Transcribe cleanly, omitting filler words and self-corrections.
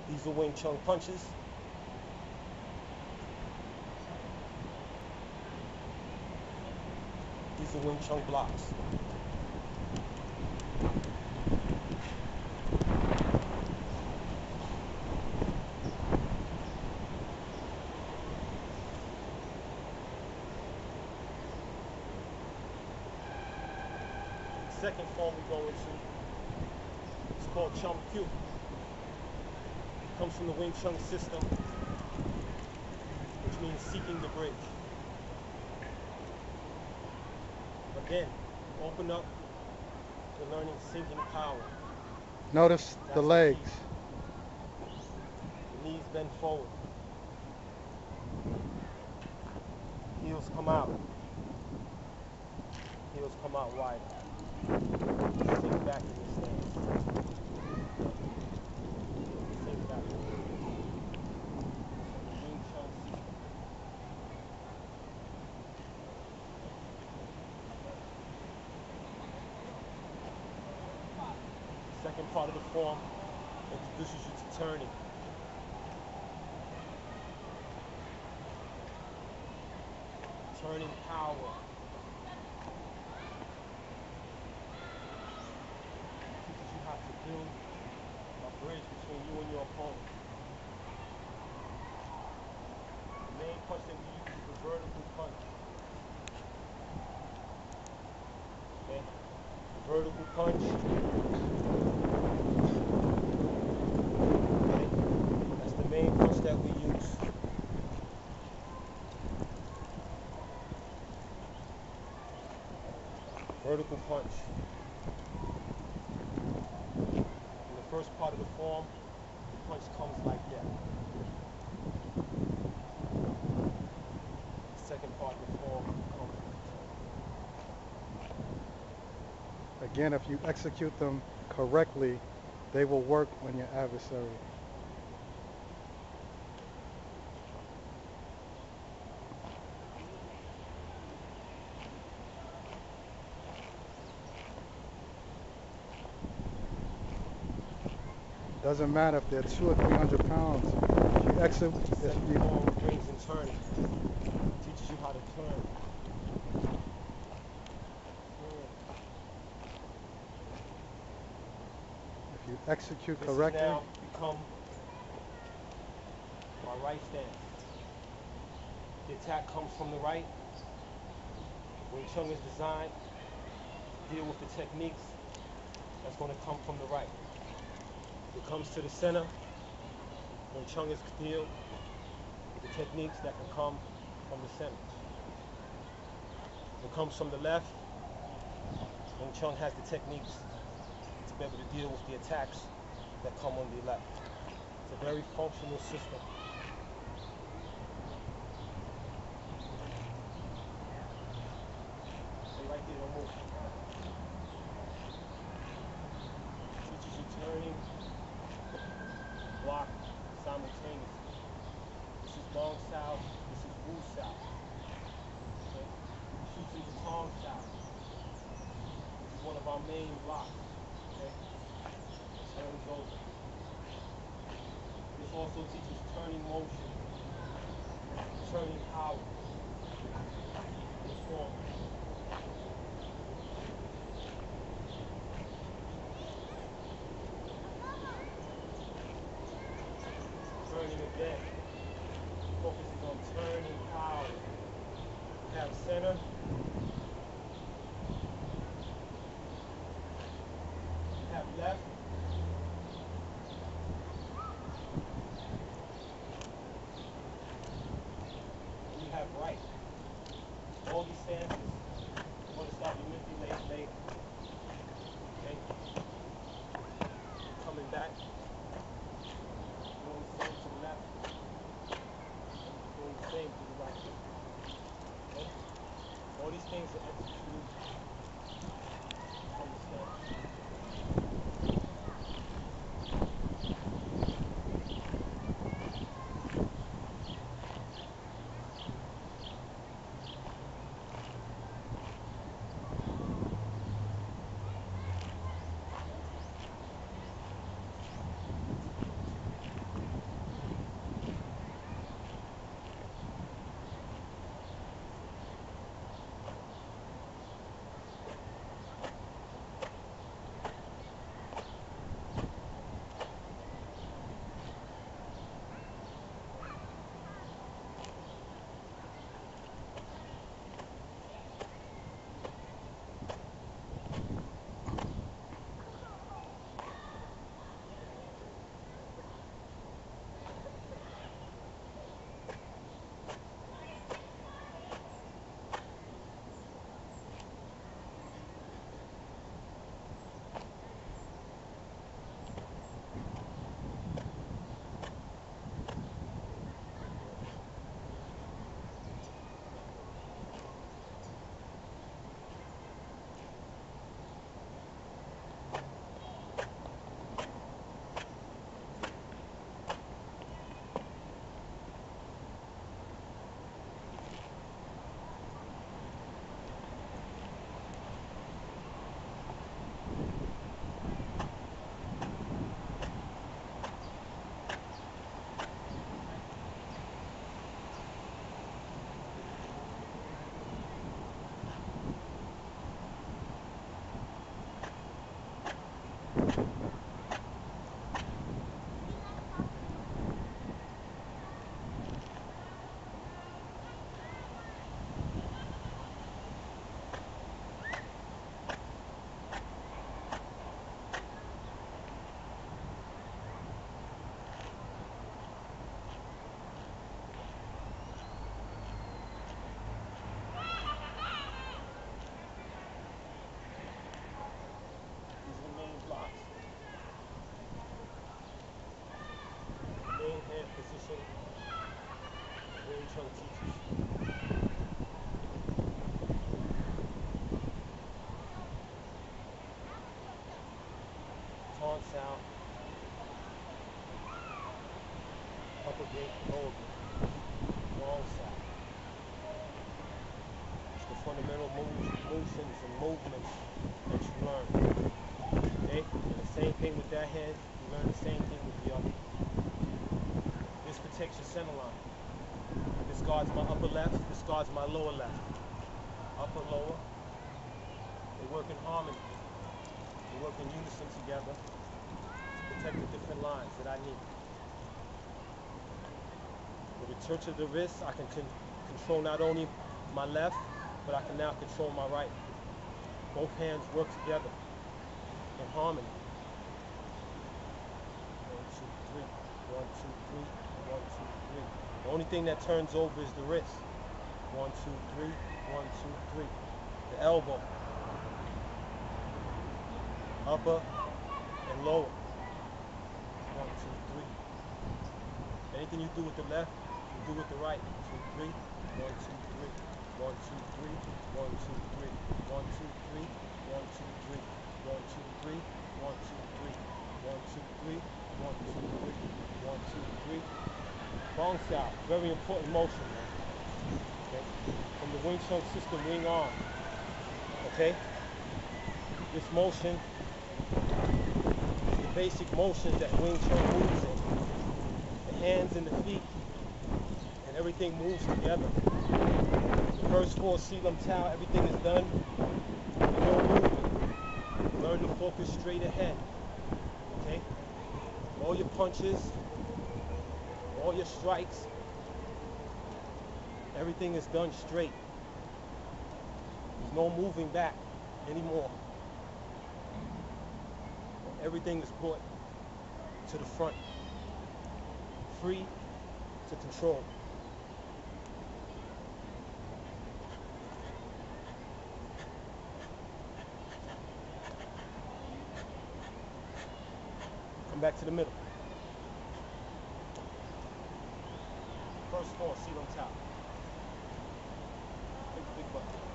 These are Wing Chun punches. These are Wing Chun blocks. The second form we go into is called Chum Kue. Comes from the Wing Chun system, which means seeking the bridge. Again, open up to learning sinking power. Notice the legs. The knees bend forward. Heels come out. Heels come out wide. Sink back in your stance. Sink back. Wing Chun system. Second part of the form introduces you to turning. Turning power. Teaches you how to build a bridge between you and your opponent. The main punch that we use is the vertical punch. Okay? The vertical punch. Okay? That's the main punch that we use. Vertical punch. In the first part of the form, the punch comes like that. The second part of the form comes like that. Again, if you execute them correctly, they will work on your adversary. Doesn't matter if they're 200 or 300 pounds. If you execute, If you rings and turning, teaches you how to turn. If you execute This correctly, now become my right stance. The attack comes from the right. Wing Chun is designed to deal with the techniques that's going to come from the right. It comes to the center. Wing Chun is deal with the techniques that can come from the center. It comes from the left. Wing Chun has the techniques to be able to deal with the attacks that come on the left. It's a very functional system. Stay right there, don't move. Teaches you turning, block simultaneously. This is Bong Sao, this is Wu Sao. Okay? Shoots into Tong Sao. This is one of our main blocks. Okay? Turns over. This also teaches turning motion, turning power. This form. Turning again. Focuses on turning power. We have center. We have left. And we have right. All these stances, we're going to start manipulating later. Okay? Coming back. Doing the same to the left. Doing the same to the right. Okay? All these things are executed from the stance. Chun teaches. Taunts out, upper gate, lower gate, wrong side. It's the fundamental motions and movements that you learn. Okay? And the same thing with that hand, you learn the same thing with the other. This protects your center line. This guards my upper left, this guards my lower left. Upper, lower, they work in harmony. They work in unison together to protect the different lines that I need. With a touch of the wrist, I can control not only my left, but I can now control my right. Both hands work together in harmony. 1, 2, 3. 1, 2, 3. 1, 2, 3. The only thing that turns over is the wrist. 1, 2, 3. 1, 2, 3. The elbow. Upper and lower. 1, 2, 3. Anything you do with the left, you do with the right. 2, 3. 1, 2, 3. 1, 2, 3. 1, 2, 3. 1, 2, 3. 1, 2, 3. 1, 2, 3. 1, 2, 3. 1, 2, 3. 1, 2, 3. 1, 2, 3. Bounce out. Very important motion, man. Okay? From the Wing Chun system, wing arm. Okay? This motion is the basic motions that Wing Chun moves in. The hands and the feet and everything moves together. The first 4 Silam Tao, everything is done. No movement. Learn to focus straight ahead. Okay? All your punches, all your strikes, everything is done straight. There's no moving back anymore. Everything is brought to the front, free to control. Come back to the middle. First 4, see them top. Big butt.